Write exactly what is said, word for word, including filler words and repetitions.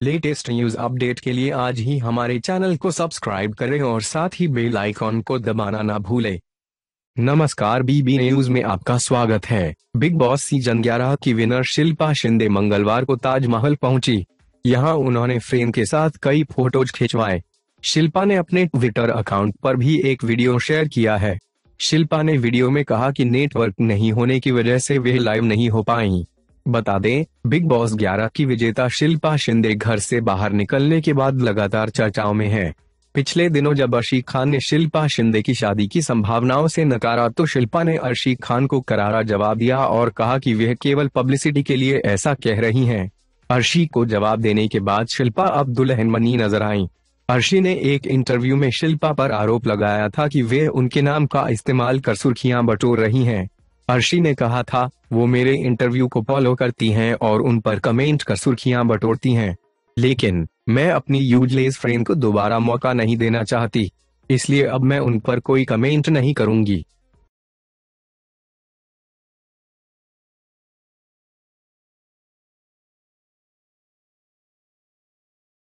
Latest news update के लिए आज ही हमारे चैनल को सब्सक्राइब करें और साथ ही बेल आइकॉन को दबाना ना भूलें। नमस्कार, बीबी न्यूज में आपका स्वागत है। बिग बॉस सीजन ग्यारह की विनर शिल्पा शिंदे मंगलवार को ताजमहल पहुंची। यहां उन्होंने फ्रेम के साथ कई फोटोज खिंचवाए। शिल्पा ने अपने ट्विटर अकाउंट पर भी एक वीडियो शेयर किया है। शिल्पा ने वीडियो में कहा कि नेटवर्क नहीं होने की वजह से वे लाइव नहीं हो पाईं। बता दें, बिग बॉस ग्यारह की विजेता शिल्पा शिंदे घर से बाहर निकलने के बाद लगातार चर्चाओं में है। पिछले दिनों जब अर्शी खान ने शिल्पा शिंदे की शादी की संभावनाओं से नकारा तो शिल्पा ने अर्शी खान को करारा जवाब दिया और कहा कि वह केवल पब्लिसिटी के लिए ऐसा कह रही हैं। अर्शी को जवाब देने के बाद शिल्पा अब दुल्हन बनी नजर आईं। अर्शी ने एक इंटरव्यू में शिल्पा पर आरोप लगाया था कि वे उनके नाम का इस्तेमाल कर सुर्खियां बटोर रही हैं। अर्शी ने कहा था, वो मेरे इंटरव्यू को फॉलो करती हैं और उन पर कमेंट कर सुर्खियां बटोरती हैं, लेकिन मैं अपनी यूजलेस फ्रेंड को दोबारा मौका नहीं देना चाहती, इसलिए अब मैं उन पर कोई कमेंट नहीं करूंगी।